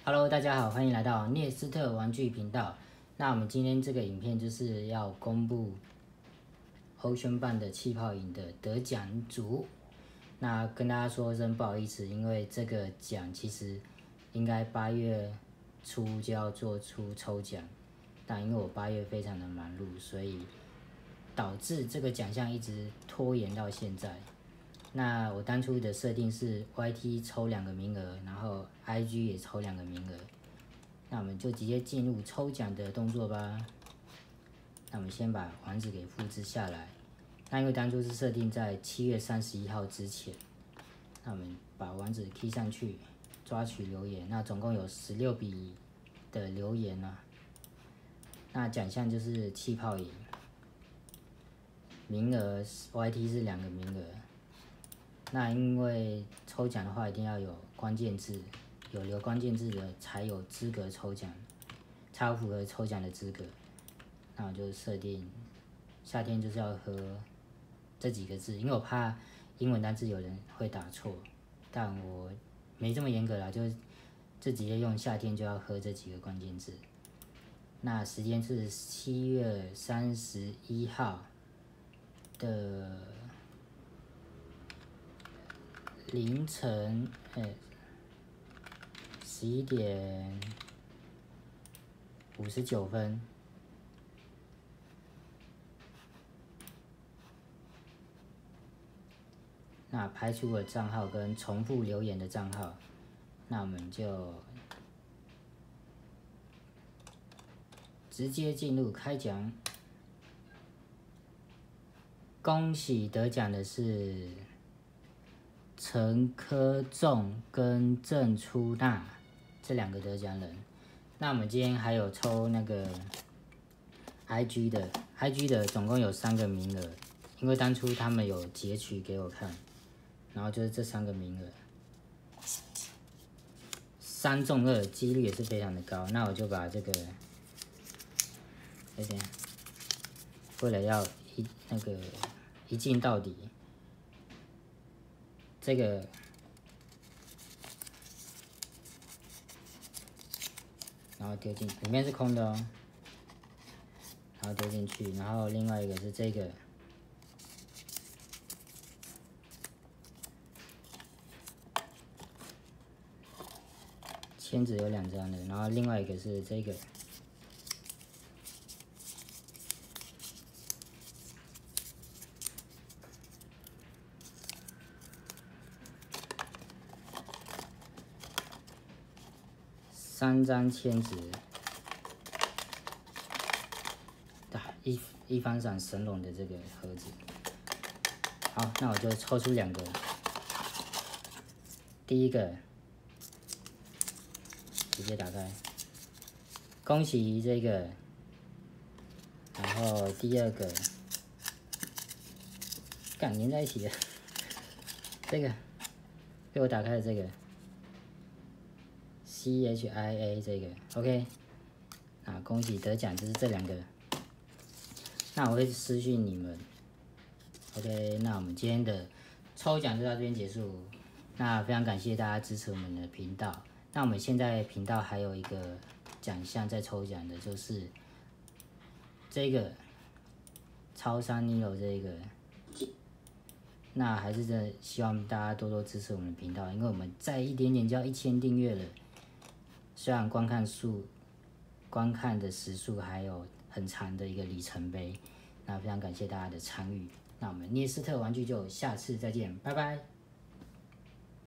Hello，大家好，欢迎来到聂斯特玩具频道。那我们今天这个影片就是要公布欧轩办的气泡饮的得奖组。那跟大家说声不好意思，因为这个奖其实应该8月初就要做出抽奖，但因为我8月非常的忙碌，所以导致这个奖项一直拖延到现在。那我当初的设定是 YT 抽2个名额，然后 IG 也抽2个名额。那我们就直接进入抽奖的动作吧。那我们先把网址给复制下来。那因为当初是设定在7月31号之前，那我们把网址 key 上去，抓取留言。那总共有16笔的留言啊。那奖项就是气泡饮，名额 YT 是2个名额。那因为抽奖的话，一定要有关键字，有留关键字的才有资格抽奖，才有符合抽奖的资格。那我就设定夏天就是要喝这几个字，因为我怕英文单字有人会打错，但我没这么严格啦，就直接用夏天就要喝这几个关键字。那时间是7月31号的凌晨11点59分。那排除了账号跟重复留言的账号，那我们就直接进入开奖。恭喜得奖的是陈科仲跟郑初娜这2个得奖人。那我们今天还有抽那个 IG 的总共有3个名额，因为当初他们有截取给我看，然后就是这3个名额，3中2，几率也是非常的高。那我就把这个，为了要一镜到底，这个然后丢进，里面是空的哦，然后丢进去，然后另外一个是这个，签纸有2张的，然后另外一个是这个。3张签纸，一番赏神龙的这个盒子。好，那我就抽出2个。第一个直接打开，恭喜这个。然后第二个，连在一起的，这个被我打开的这个。CHIA 这个 OK， 那恭喜得奖，就是这2个。那我会私讯你们 OK。那我们今天的抽奖就到这边结束。那非常感谢大家支持我们的频道。那我们现在频道还有一个奖项在抽奖的，就是这个超商 Nilo 这个。那还是真的希望大家多多支持我们的频道，因为我们再一点点就要1000订阅了。虽然观看的时数还有很长的一个里程碑，那非常感谢大家的参与。那我们聂斯特玩具就下次再见，拜拜。